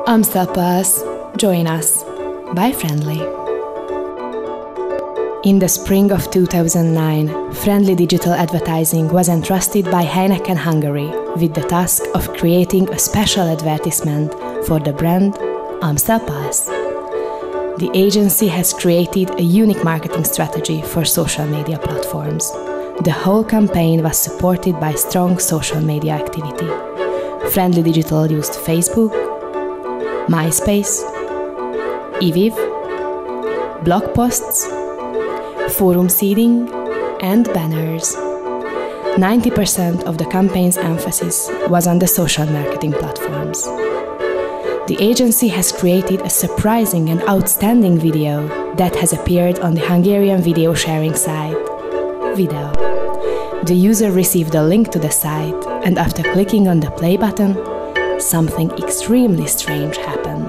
Amstel Pulse, join us. By Friendly. In the spring of 2009, Friendly Digital Advertising was entrusted by Heineken Hungary with the task of creating a special advertisement for the brand Amstel Pulse. The agency has created a unique marketing strategy for social media platforms. The whole campaign was supported by strong social media activity. Friendly Digital used Facebook, MySpace, eViv, blog posts, forum seeding, and banners. 90% of the campaign's emphasis was on the social marketing platforms. The agency has created a surprising and outstanding video that has appeared on the Hungarian video sharing site, Video. The user received a link to the site, and after clicking on the play button, something extremely strange happened.